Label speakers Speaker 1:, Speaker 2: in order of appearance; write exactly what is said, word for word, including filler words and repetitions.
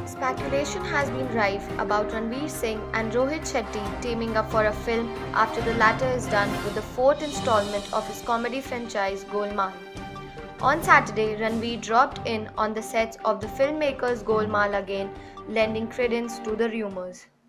Speaker 1: Speculation has been rife about Ranveer Singh and Rohit Shetty teaming up for a film after the latter is done with the fourth installment of his comedy franchise Golmaal. On Saturday, Ranveer dropped in on the sets of the filmmaker's Golmaal again, lending credence to the rumors.